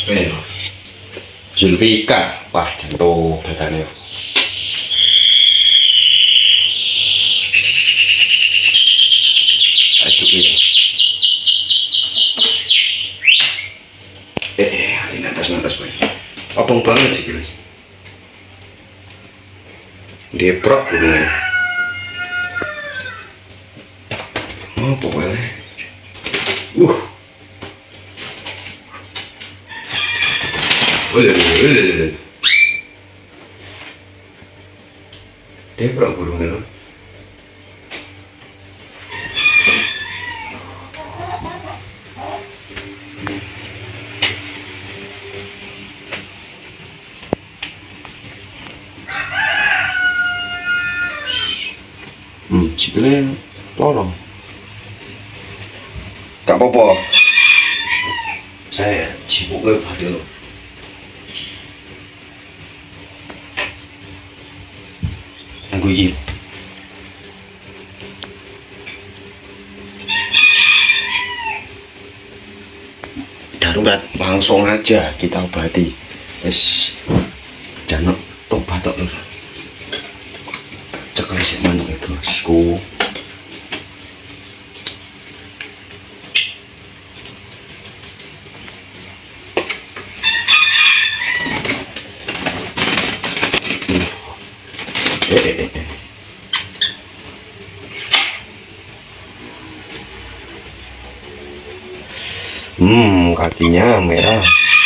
Ini Zulfika, wah jantung datanya. Aduh ini. Ini atas Pak. Abang banget sih guys. Deprok ini. Oh pokoknya. Deprok burungnya loh. Sikilnya tolong. Gak apa-apa. Saya sibuk banget loh. Tunggu ini. Darurat, langsung aja kita obati. Jangan tobat tok loh. Cekal sih mana itu bosku. Kakinya merah.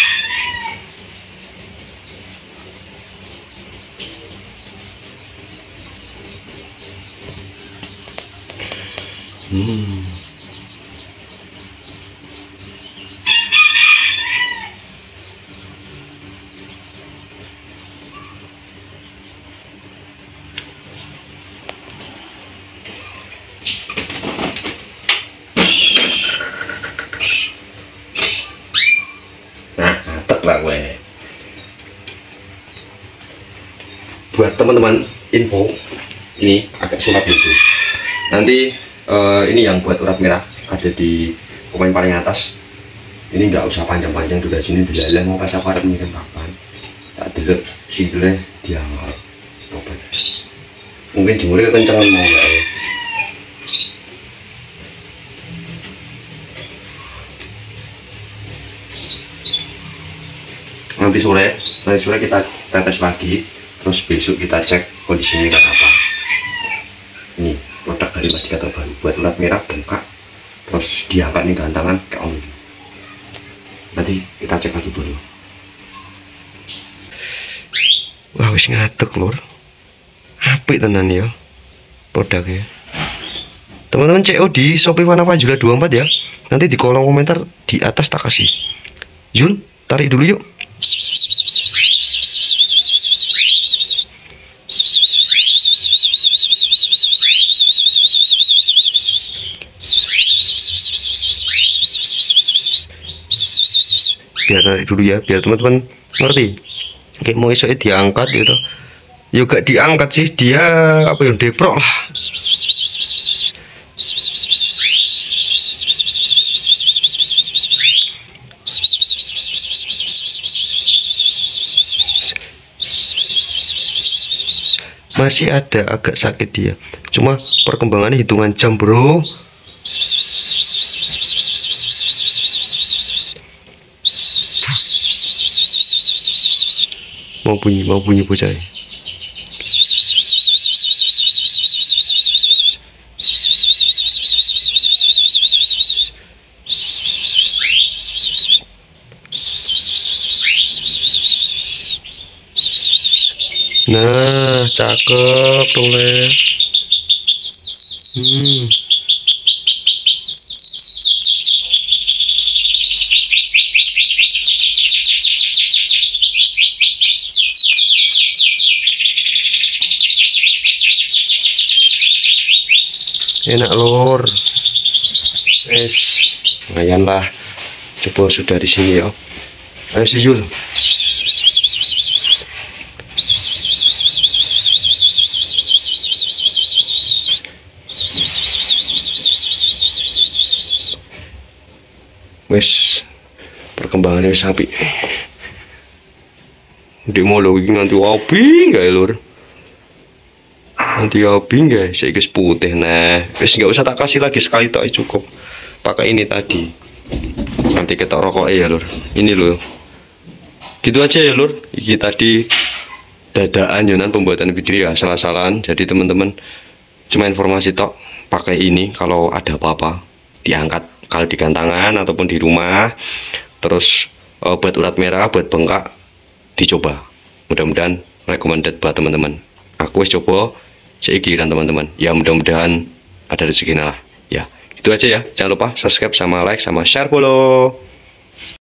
Buat teman-teman info, ini agak sulit gitu. Nanti ini yang buat urat merah ada di komen paling atas. Ini nggak usah panjang-panjang juga sini dilalang mau kasih aparat ini kapan. Tak delok sikile diangkat. Mungkin jemurnya kencangan mau nggak ya. Nanti sore kita tetes lagi. Terus besok kita cek kondisinya kayak apa. Ini produk dari Mastika terbaru buat urat merah bengkak. Terus diangkat nih gantangan ke om. Nanti kita cek lagi dulu. Wah wis ngatek lur. Apik tenan ya produknya. Teman-teman CO di Shopee Wanapa juga 24 ya. Nanti di kolom komentar di atas tak kasih. Jul, tarik dulu yuk. Biar tarik dulu ya, biar teman-teman ngerti. Kayak mau esoknya diangkat gitu. Juga diangkat sih dia apa yang deprok lah. Masih ada agak sakit dia. Cuma perkembangannya hitungan jam, bro. Mau bunyi bocah. Nah, cakep dong le. Enak lor. Lumayan lah. Coba sudah di sini ya. Ayo si Jul. Wes perkembangannya wis apik. Di molo iki nganti obi enggak ya, Lur? Nanti obi enggak? Saya guys putih. Nah, wis nggak usah tak kasih lagi, sekali tok cukup. Pakai ini tadi. Nanti ketok rokok ya, Lur. Ini loh. Gitu aja ya, Lur. Iki tadi dadaan Yonan pembuatan video ya, salah-salahan. Jadi teman-teman cuma informasi tok, pakai ini kalau ada apa-apa diangkat kalau di gantangan ataupun di rumah. Terus buat urat merah, buat bengkak dicoba, mudah-mudahan recommended buat teman-teman. Aku wis coba seikiran teman-teman ya, mudah-mudahan ada rezeki lah ya. Itu aja ya, jangan lupa subscribe sama like sama share, follow.